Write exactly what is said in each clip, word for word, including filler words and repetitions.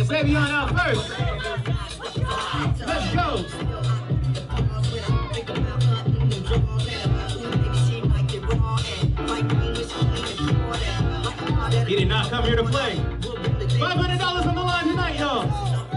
Sevion out first. Let's go. He did not come here to play. five hundred dollars on the line tonight, y'all.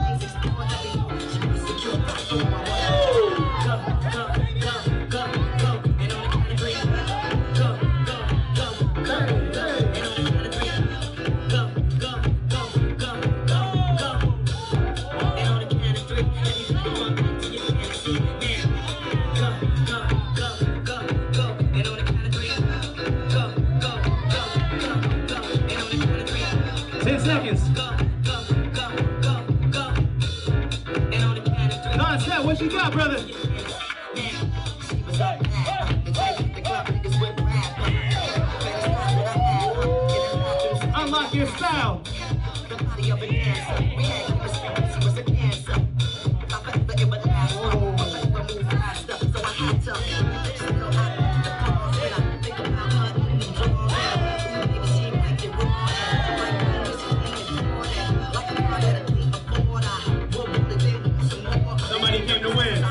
ten seconds. Koncept, what you got, brother? Unlock your style. Somebody came to win.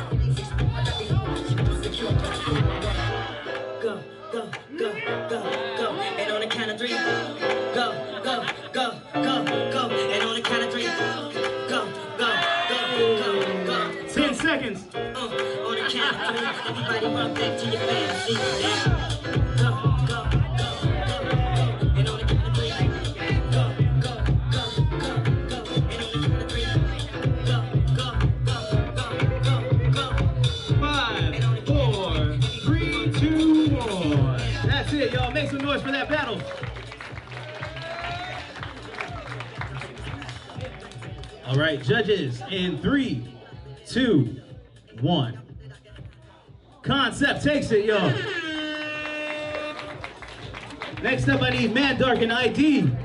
Go, go, go, go, go. And on the count of three, go, go, go, go, go. And on the count of three, go, go, go, go, go. Ten seconds. Uh, on the count of three, everybody run back to your fantasy. Go, go, go, go. And on the count of three, go, go, go, go, go. And on the count of three, go, go, go, go, go, go. Five, four, three, two, one. That's it, y'all. Make some noise for that battle. All right, judges, in three, two, one. Koncept takes it, y'all. Next up, I need Man Dark and I D.